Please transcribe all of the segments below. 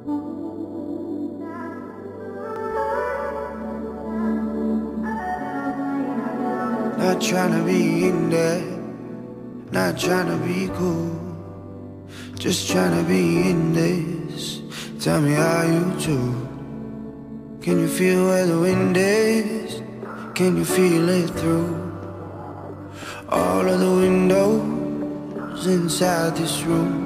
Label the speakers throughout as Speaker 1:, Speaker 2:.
Speaker 1: Not tryna be in there, not tryna be cool, just tryna be in this. Tell me how you do. Can you feel where the wind is? Can you feel it through all of the windows inside this room?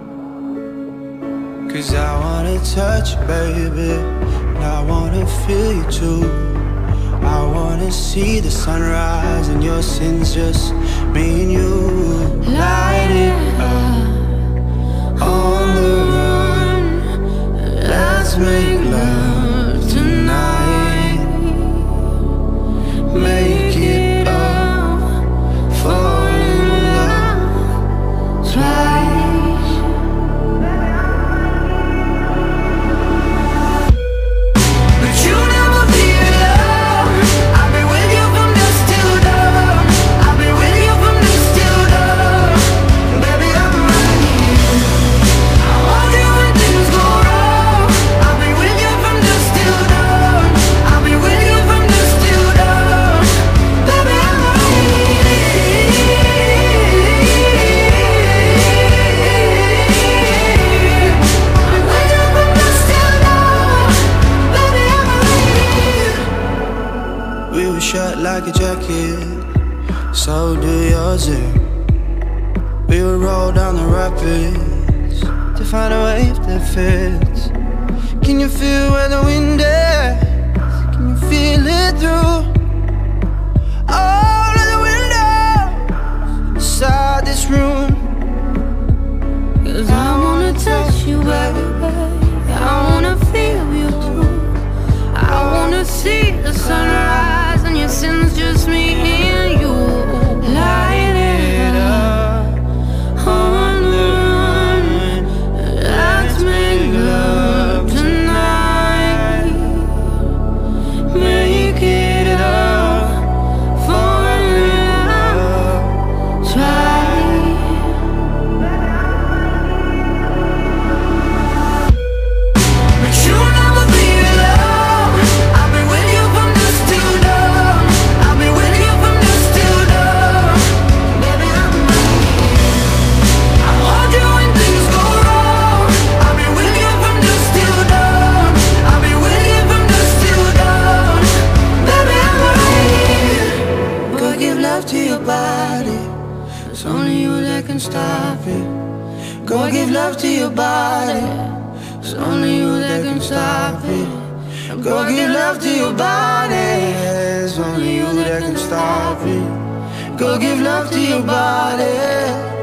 Speaker 1: 'Cause I wanna touch you, baby, and I wanna feel you too. I wanna see the sunrise and your sins, just me and you. Light it up on the run. Let's make love tonight. Make it up, fall in love twice. But you never feel love. I've been with you from dusk till dawn. I've been with you from dusk till dawn. Baby, I'm right here. I want you when things go wrong. I've been with you from dusk till dawn. I've been with you from dusk till dawn. Baby, I'm right here. I'm with you from dusk till dawn. Baby, I'm right here. We were shut like a jacket, so do yours. We would roll down the rapids to find a wave that fits. Can you feel where the wind is? Can you feel it through all of the windows inside this room?
Speaker 2: 'Cause I wanna touch you, baby. I wanna feel you too. I wanna see the sunrise and your sins, just me and you. Light it up on the run. Let's make love tonight. Make it up, fall in love twice. But you never feel love. I've been with you from dusk till dawn. I've been with you from dusk till dawn. Baby, I'm right here. I want you when things go wrong. I've been with you from dusk till dawn. I've been with you from dusk till dawn. Baby, I'm right here.
Speaker 1: Go give love to your body,
Speaker 2: It's only you that can stop it.
Speaker 1: go give love to your body.
Speaker 2: It's only you that can stop it.
Speaker 1: Go give love to your body. It's only you that can stop it. Go give love to your body.